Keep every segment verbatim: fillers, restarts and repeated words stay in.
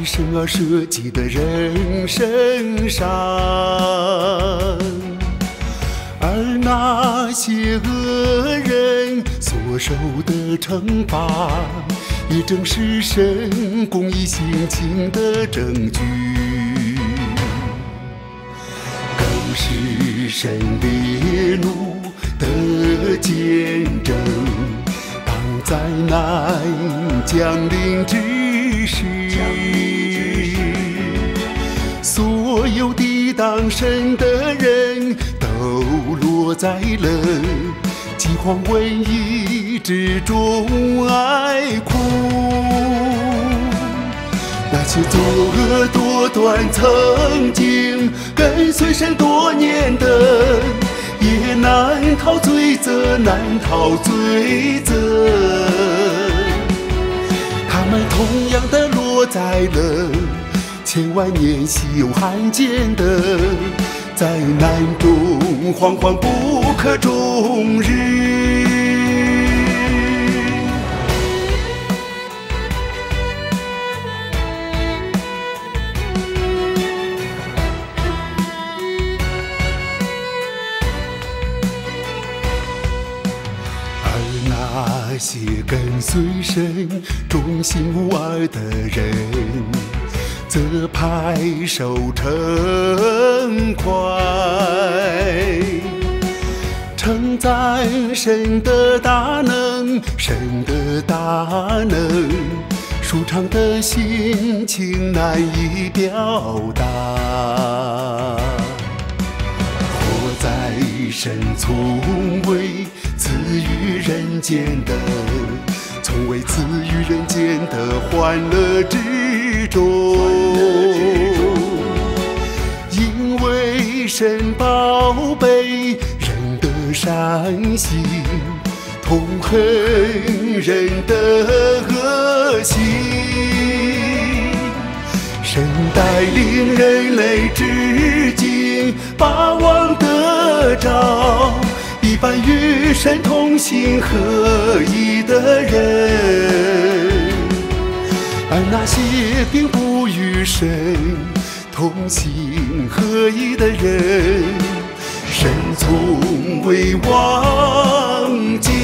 神而设计的人身上，而那些恶人所受的惩罚，也正是神公义性情的证据，更是神烈怒的见证。当灾难降临之时，所有抵挡神的人都落在了饥荒瘟疫之中哀哭。那些作恶多端曾经跟随神多年的，也难逃罪责，难逃罪责。他们同样的落在了千万年稀有罕见的灾难中，惶惶不可终日。那些跟随神、忠心无二的人，则拍手称快，称赞神的大能，神的大能，舒畅的心情难以表达。活在神从未赐予人间的，从未赐予人间的欢乐之中，因为神宝贝人的善行，痛恨人的恶行。神带领人类至今把望得着，一般与神同心合一的人，而那些并不与神同心合一的人，神从未忘记，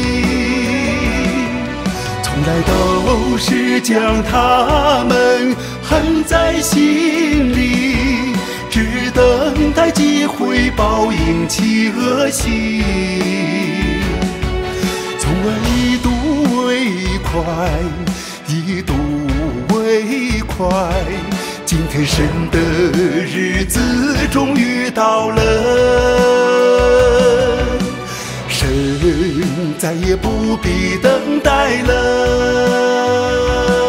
从来都是将他们恨在心里，只等待机会报应其恶行，从而一度为快，一度为快。今天神的日子终于到了，神再也不必等待了。